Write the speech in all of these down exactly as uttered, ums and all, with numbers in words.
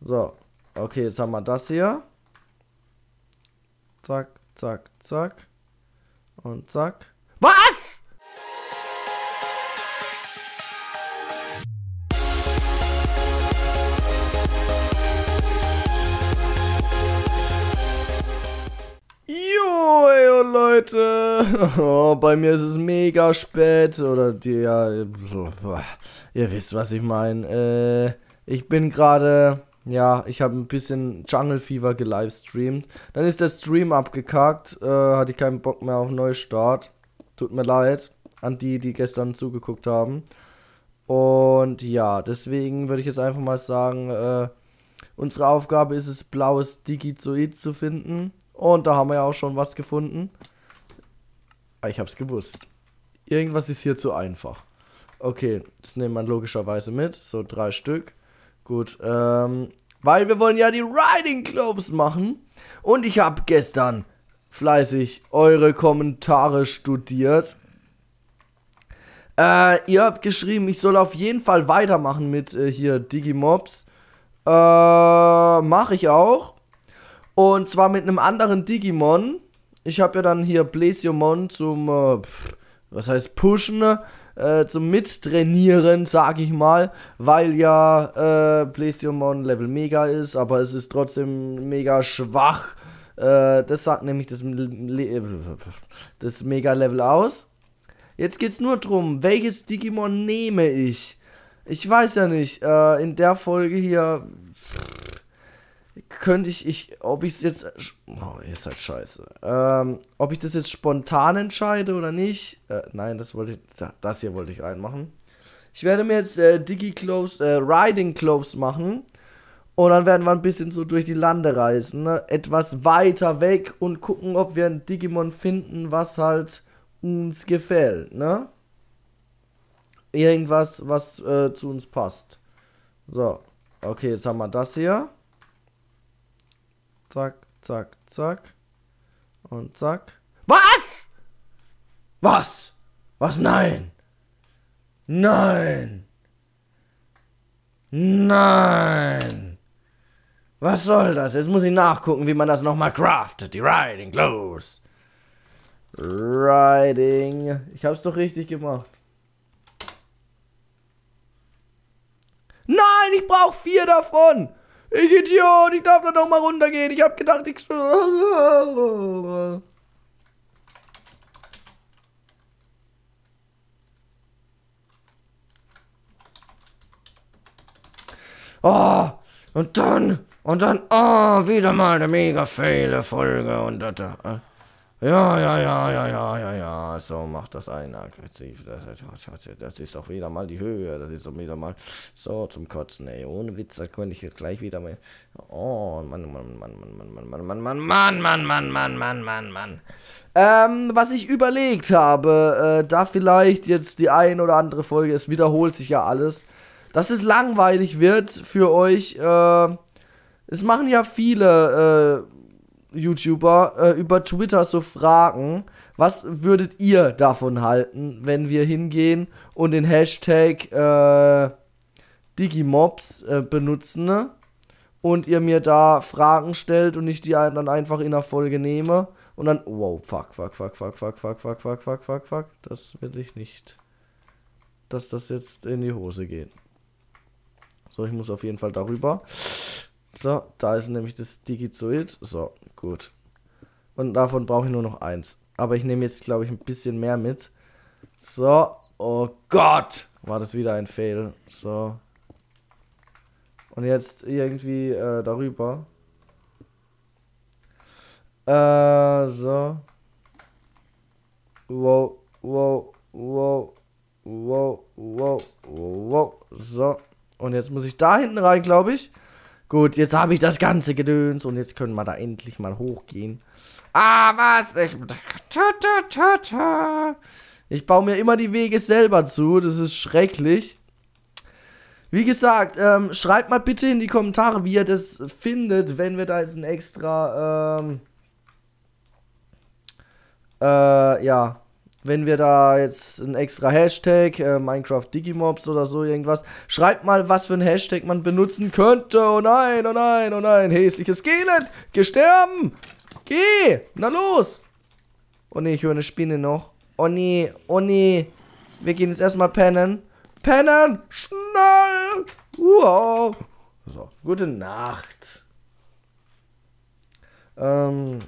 So. Okay, jetzt haben wir das hier. Zack, zack, zack. Und zack. Was? Jo, ey, Leute. Oh, bei mir ist es mega spät. Oder die, ja, ihr wisst, was ich meine. Äh, ich bin gerade, ja, ich habe ein bisschen Jungle Fever gelivestreamt. Dann ist der Stream abgekackt. Äh, hatte ich keinen Bock mehr auf Neustart. Tut mir leid an die, die gestern zugeguckt haben. Und ja, deswegen würde ich jetzt einfach mal sagen, äh, unsere Aufgabe ist es, blaues Digizoid zu finden. Und da haben wir ja auch schon was gefunden. Ich hab's gewusst. Irgendwas ist hier zu einfach. Okay, das nehmen wir logischerweise mit. So drei Stück. Gut, ähm, weil wir wollen ja die Riding Cloves machen. Und ich habe gestern fleißig eure Kommentare studiert. Äh, ihr habt geschrieben, ich soll auf jeden Fall weitermachen mit äh, hier Digimobs. Äh, mache ich auch. Und zwar mit einem anderen Digimon. Ich habe ja dann hier Blasiomon zum, äh, pff, was heißt pushen, äh, zum Mittrainieren, sag ich mal. Weil ja äh, Blasiomon Level Mega ist, aber es ist trotzdem mega schwach. Äh, das sagt nämlich das, das Mega Level aus. Jetzt geht's nur drum, welches Digimon nehme ich? Ich weiß ja nicht, äh, in der Folge hier könnte ich, ich, ob ich es jetzt, oh, ihr seid scheiße, ähm, ob ich das jetzt spontan entscheide oder nicht, äh, nein, das wollte ich, das hier wollte ich reinmachen. Ich werde mir jetzt äh, Digi-Cloves, äh, Riding Cloves machen und dann werden wir ein bisschen so durch die Lande reisen, ne? Etwas weiter weg und gucken, ob wir ein Digimon finden, was halt uns gefällt, ne? Irgendwas, was äh, zu uns passt. So, okay, jetzt haben wir das hier. Zack, zack, zack. Und zack. Was? Was? Was? Nein. Nein. Nein. Was soll das? Jetzt muss ich nachgucken, wie man das nochmal craftet. Die Riding Cloves. Riding. Ich hab's doch richtig gemacht. Nein, ich brauche vier davon. Ich Idiot, ich darf da noch mal runtergehen. Ich hab gedacht, ich... Oh, und dann, und dann, oh, wieder mal eine mega faile Folge und das, äh, ja, ja, ja, ja, ja, ja, ja, so macht das ein aggressiv, das, das ist doch wieder mal die Höhe, das ist doch wieder mal so zum Kotzen, ey, ohne Witz, da könnte ich jetzt gleich wieder mal, oh, Mann, Mann, Mann, Mann, Mann, Mann, Mann, Mann, Mann, Mann, Mann, Mann, Mann, Mann, Mann, Mann, ähm, was ich überlegt habe, äh, da vielleicht jetzt die ein oder andere Folge, es wiederholt sich ja alles, dass es langweilig wird für euch, äh, es machen ja viele, äh, YouTuber äh, über Twitter so fragen, was würdet ihr davon halten, wenn wir hingehen und den Hashtag äh, Digimobs äh, benutzen, ne? Und ihr mir da Fragen stellt und ich die dann einfach in der Folge nehme und dann, wow, fuck, fuck, fuck, fuck, fuck, fuck, fuck, fuck, fuck, fuck, fuck, das will ich nicht, dass das jetzt in die Hose geht. So, ich muss auf jeden Fall darüber. So, da ist nämlich das Digizoid. So, gut. Und davon brauche ich nur noch eins. Aber ich nehme jetzt, glaube ich, ein bisschen mehr mit. So, oh Gott! War das wieder ein Fail. So. Und jetzt irgendwie äh, darüber. Äh, so. Wow, wow, wow, wow, wow, wow. So. Und jetzt muss ich da hinten rein, glaube ich. Gut, jetzt habe ich das ganze Gedöns und jetzt können wir da endlich mal hochgehen. Ah, was? Ich, ta, ta, ta, ta. Ich baue mir immer die Wege selber zu. Das ist schrecklich. Wie gesagt, ähm, schreibt mal bitte in die Kommentare, wie ihr das findet, wenn wir da jetzt ein extra, ähm, äh, ja, wenn wir da jetzt ein extra Hashtag, äh, Minecraft Digimobs oder so irgendwas, schreibt mal, was für ein Hashtag man benutzen könnte. Oh nein, oh nein, oh nein, hässliches Skelett, geh sterben, geh, na los. Oh ne, ich höre eine Spinne noch. Oh nee, oh nee, wir gehen jetzt erstmal pennen. Pennen, schnell, wow. So, gute Nacht. Ähm,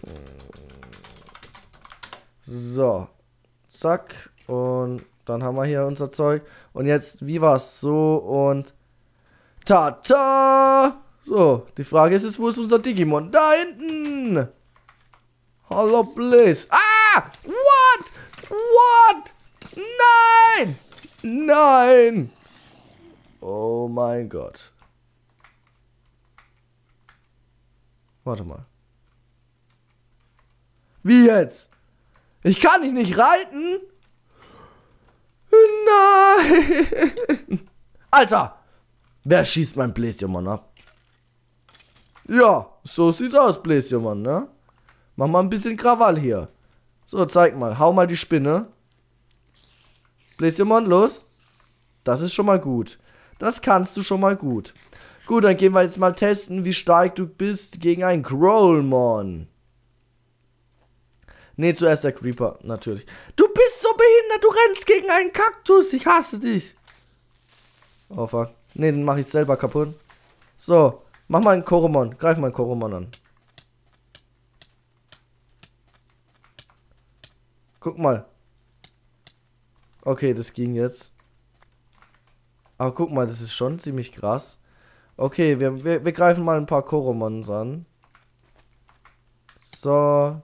so. Zack. Und dann haben wir hier unser Zeug. Und jetzt, wie war's? So und Tata! So, die Frage ist jetzt, wo ist unser Digimon? Da hinten! Hallo, Bliss. Ah! What? What? Nein! Nein! Oh mein Gott. Warte mal. Wie jetzt? Ich kann dich nicht reiten? Nein! Alter! Wer schießt mein Bläschenmann ab? Ja, so sieht's aus, Bläschenmann, ne? Mach mal ein bisschen Krawall hier. So, zeig mal. Hau mal die Spinne. Bläschenmann, los. Das ist schon mal gut. Das kannst du schon mal gut. Gut, dann gehen wir jetzt mal testen, wie stark du bist gegen einen Growlmon. Ne, zuerst der Creeper, natürlich. Du bist so behindert, du rennst gegen einen Kaktus. Ich hasse dich. Oh, fuck. Ne, den mache ich selber kaputt. So, mach mal einen Koromon. Greif mal einen Koromon an. Guck mal. Okay, das ging jetzt. Aber guck mal, das ist schon ziemlich krass. Okay, wir, wir, wir greifen mal ein paar Koromons an. So.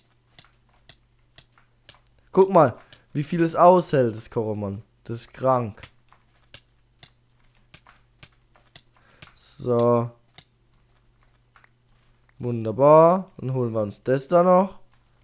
Guck mal, wie viel es aushält, das Koromon. Das ist krank. So. Wunderbar. Dann holen wir uns das da noch.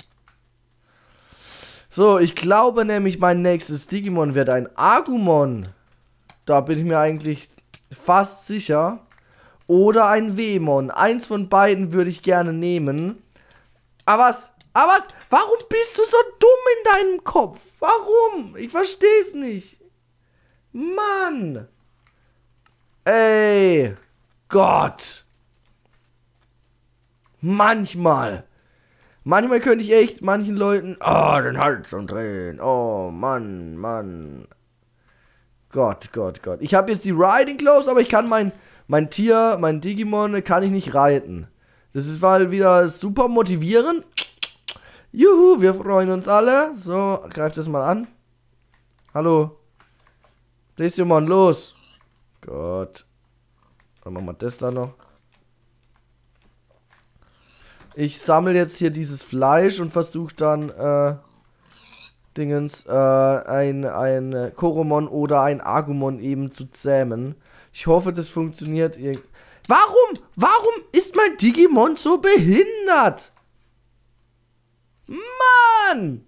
So, ich glaube nämlich, mein nächstes Digimon wird ein Agumon. Da bin ich mir eigentlich fast sicher. Oder ein Wemon. Eins von beiden würde ich gerne nehmen. Aber was? Aber was? Warum bist du so dumm in deinem Kopf? Warum? Ich verstehe es nicht. Mann. Ey. Gott. Manchmal. Manchmal könnte ich echt manchen Leuten oh, den Hals umdrehen. Oh, Mann, Mann. Gott, Gott, Gott. Ich habe jetzt die Riding Clothes, aber ich kann mein, mein Tier, mein Digimon, kann ich nicht reiten. Das ist mal wieder super motivierend. Juhu, wir freuen uns alle. So, greif das mal an. Hallo. Bläschenmann, los. Gott. Dann machen wir das da noch. Ich sammle jetzt hier dieses Fleisch und versuche dann, äh, Dingens, äh, ein, ein Koromon oder ein Agumon eben zu zähmen. Ich hoffe, das funktioniert. Warum? Warum ist mein Digimon so behindert? Mann!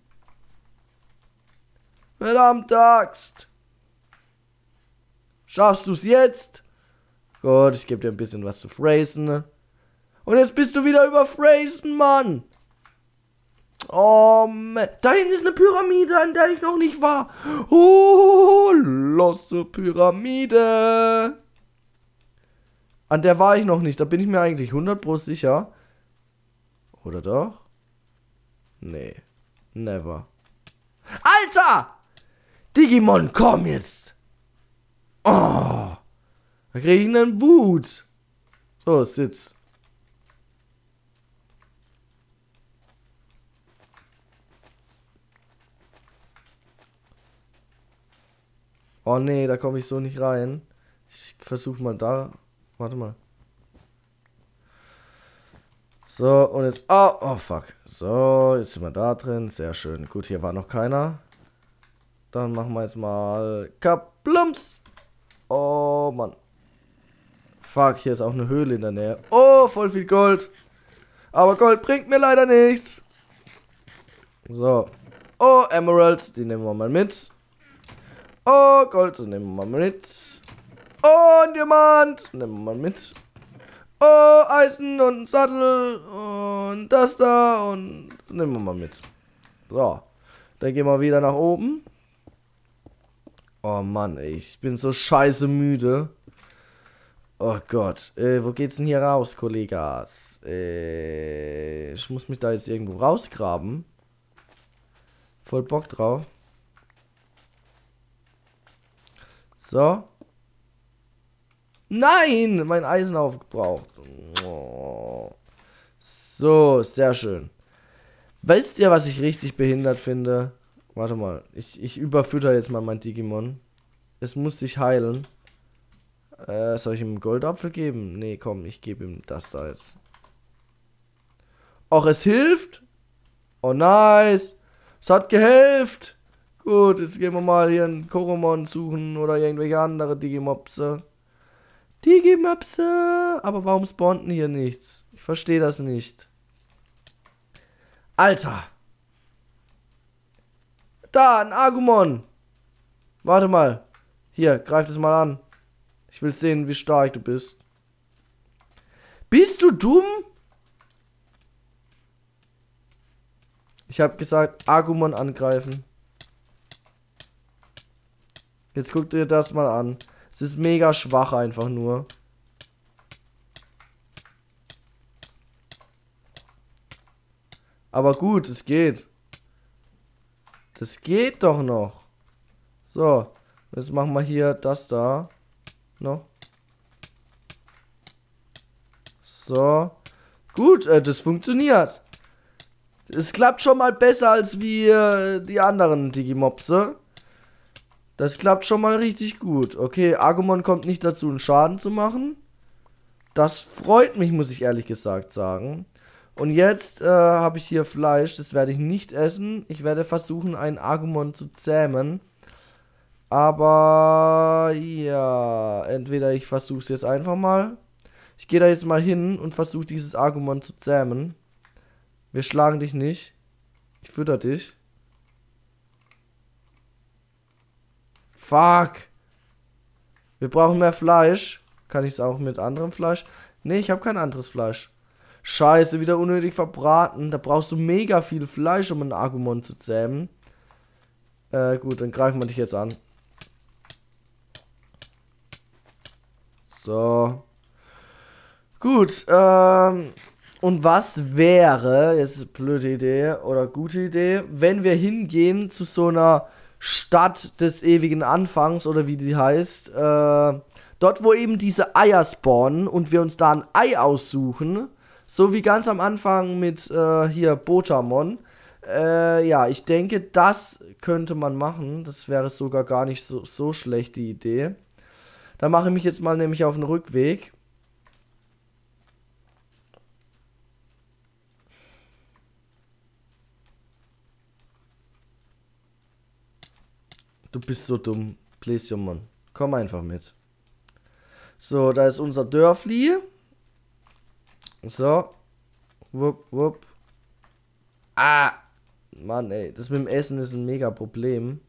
Verdammte Axt! Schaffst du's jetzt? Gut, ich gebe dir ein bisschen was zu phrasen. Und jetzt bist du wieder über phrasen, Mann! Oh, man. Da hinten ist eine Pyramide, an der ich noch nicht war. Oh, losse Pyramide. An der war ich noch nicht, da bin ich mir eigentlich hundert Prozent sicher. Oder doch? Nee, never. Alter! Digimon, komm jetzt! Oh! Da krieg ich einen Wut. So, sitz. Oh nee, da komme ich so nicht rein. Ich versuche mal da. Warte mal. So, und jetzt... Oh, oh, fuck. So, jetzt sind wir da drin. Sehr schön. Gut, hier war noch keiner. Dann machen wir jetzt mal... Kaplumps! Oh, Mann. Fuck, hier ist auch eine Höhle in der Nähe. Oh, voll viel Gold. Aber Gold bringt mir leider nichts. So. Oh, Emeralds. Die nehmen wir mal mit. Oh, Gold. Das nehmen wir mal mit. Oh, ein Diamant. Nehmen wir mal mit. Oh, Eisen und ein Sattel und das da und nehmen wir mal mit. So. Dann gehen wir wieder nach oben. Oh Mann, ey, ich bin so scheiße müde. Oh Gott. Äh, wo geht's denn hier raus, Kollegas? Äh, ich muss mich da jetzt irgendwo rausgraben. Voll Bock drauf. So. Nein! Mein Eisen aufgebraucht. Oh. So, sehr schön. Weißt ihr, was ich richtig behindert finde? Warte mal. Ich, ich überfütter jetzt mal mein Digimon. Es muss sich heilen. Äh, soll ich ihm einen Goldapfel geben? Nee, komm, ich gebe ihm das da jetzt. Och, es hilft? Oh, nice. Es hat gehelft. Gut, jetzt gehen wir mal hier einen Koromon suchen oder irgendwelche andere Digimopse. Digimopse. Aber warum spawnt denn hier nichts? Ich verstehe das nicht. Alter. Da, ein Agumon. Warte mal. Hier, greif das mal an. Ich will sehen, wie stark du bist. Bist du dumm? Ich habe gesagt, Agumon angreifen. Jetzt guck dir das mal an. Es ist mega schwach einfach nur. Aber gut, es geht. Das geht doch noch. So, jetzt machen wir hier das da. Noch. So. Gut, äh, das funktioniert. Es klappt schon mal besser als wie äh, die anderen Digimopse. Das klappt schon mal richtig gut. Okay, Agumon kommt nicht dazu, einen Schaden zu machen. Das freut mich, muss ich ehrlich gesagt sagen. Und jetzt äh, habe ich hier Fleisch. Das werde ich nicht essen. Ich werde versuchen, einen Agumon zu zähmen. Aber ja, entweder ich versuche es jetzt einfach mal. Ich gehe da jetzt mal hin und versuche dieses Agumon zu zähmen. Wir schlagen dich nicht. Ich fütter dich. Fuck. Wir brauchen mehr Fleisch. Kann ich es auch mit anderem Fleisch? Ne, ich habe kein anderes Fleisch. Scheiße, wieder unnötig verbraten. Da brauchst du mega viel Fleisch, um einen Agumon zu zähmen. Äh, gut, dann greifen wir dich jetzt an. So. Gut, ähm. Und was wäre, jetzt ist eine blöde Idee oder gute Idee, wenn wir hingehen zu so einer Stadt des ewigen Anfangs oder wie die heißt, äh, dort wo eben diese Eier spawnen und wir uns da ein Ei aussuchen, so wie ganz am Anfang mit äh, hier Botamon. Äh, ja, ich denke, das könnte man machen, das wäre sogar gar nicht so, so schlecht die Idee. Da mache ich mich jetzt mal nämlich auf den Rückweg. Du bist so dumm. Please, Mann. Komm einfach mit. So, da ist unser Dörfli. So. Wupp, wupp. Ah. Mann, ey. Das mit dem Essen ist ein mega Problem.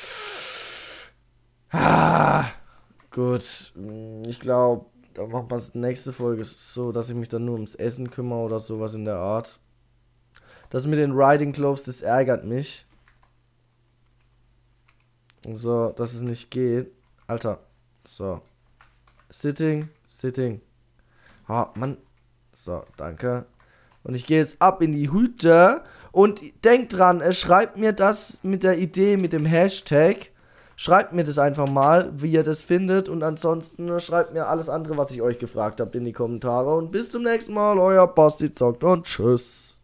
Ah. Gut. Ich glaube, da machen wir das nächste Folge so, dass ich mich dann nur ums Essen kümmere oder sowas in der Art. Das mit den Riding Clothes, das ärgert mich. So, dass es nicht geht. Alter. So. Sitting, sitting. Ah, Mann. So, danke. Und ich gehe jetzt ab in die Hütte. Und denkt dran, äh, schreibt mir das mit der Idee, mit dem Hashtag. Schreibt mir das einfach mal, wie ihr das findet. Und ansonsten äh, schreibt mir alles andere, was ich euch gefragt habt, in die Kommentare. Und bis zum nächsten Mal. Euer Basti zockt und tschüss.